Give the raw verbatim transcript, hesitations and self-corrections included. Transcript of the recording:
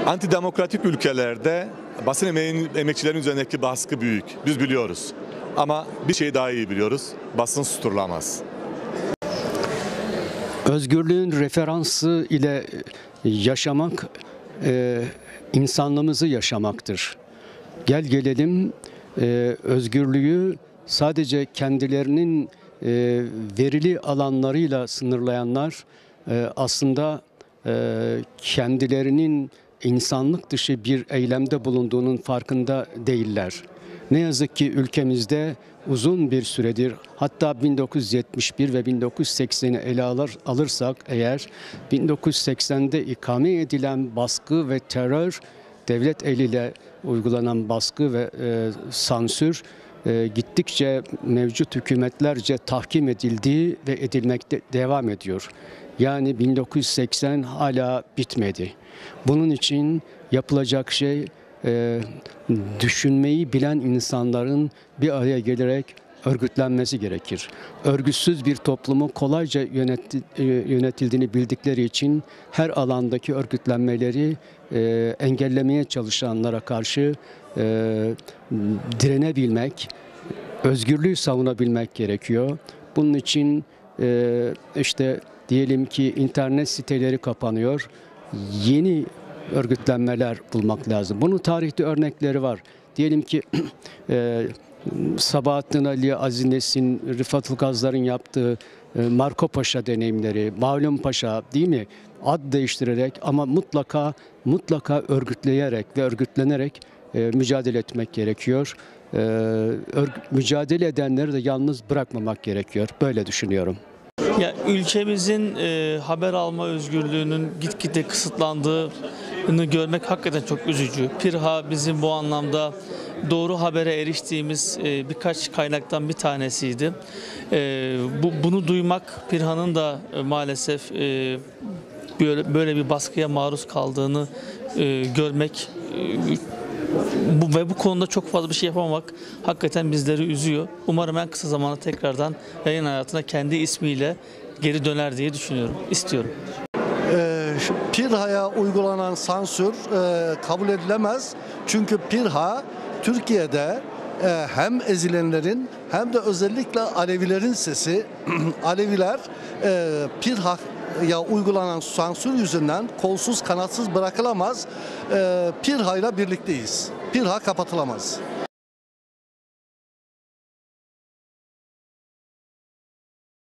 Antidemokratik ülkelerde basın emeğin, emekçilerin üzerindeki baskı büyük. Biz biliyoruz. Ama bir şey daha iyi biliyoruz. Basın susturulamaz. Özgürlüğün referansı ile yaşamak, e, insanlığımızı yaşamaktır. Gel gelelim e, özgürlüğü sadece kendilerinin e, verili alanlarıyla sınırlayanlar e, aslında e, kendilerinin insanlık dışı bir eylemde bulunduğunun farkında değiller. Ne yazık ki ülkemizde uzun bir süredir, hatta bin dokuz yüz yetmiş bir ve bin dokuz yüz sekseni ele alır, alırsak eğer, bin dokuz yüz seksende ikame edilen baskı ve terör, devlet eliyle uygulanan baskı ve e, sansür e, gittikçe mevcut hükümetlerce tahkim edildiği ve edilmekte devam ediyor. Yani bin dokuz yüz seksen hala bitmedi. Bunun için yapılacak şey, e, düşünmeyi bilen insanların bir araya gelerek örgütlenmesi gerekir. Örgütsüz bir toplumu kolayca yönetti, e, yönetildiğini bildikleri için her alandaki örgütlenmeleri e, engellemeye çalışanlara karşı e, direnebilmek, özgürlüğü savunabilmek gerekiyor. Bunun için e, işte diyelim ki internet siteleri kapanıyor, yeni örgütlenmeler bulmak lazım. Bunun tarihte örnekleri var. Diyelim ki e, Sabahattin Ali, Aziz Nesin, Rıfat Ilgazlar'ın yaptığı e, Marco Paşa deneyimleri, Mağlum Paşa, değil mi? Ad değiştirerek ama mutlaka mutlaka örgütleyerek ve örgütlenerek e, mücadele etmek gerekiyor. E, örg- mücadele edenleri de yalnız bırakmamak gerekiyor. Böyle düşünüyorum. Ya, ülkemizin e, haber alma özgürlüğünün gitgide kısıtlandığını görmek hakikaten çok üzücü. Pirha bizim bu anlamda doğru habere eriştiğimiz e, birkaç kaynaktan bir tanesiydi. E, bu, bunu duymak, Pirha'nın da e, maalesef e, böyle, böyle bir baskıya maruz kaldığını e, görmek e, Bu, ve bu konuda çok fazla bir şey yapamamak hakikaten bizleri üzüyor. Umarım en kısa zamanda tekrardan yayın hayatına kendi ismiyle geri döner diye düşünüyorum, istiyorum. E, Pirha'ya uygulanan sansür e, kabul edilemez. Çünkü Pirha Türkiye'de e, hem ezilenlerin hem de özellikle Alevilerin sesi. Aleviler e, Pirha ya uygulanan sansür yüzünden kolsuz kanatsız bırakılamaz. E, Pirha ile birlikteyiz. Pirha kapatılamaz.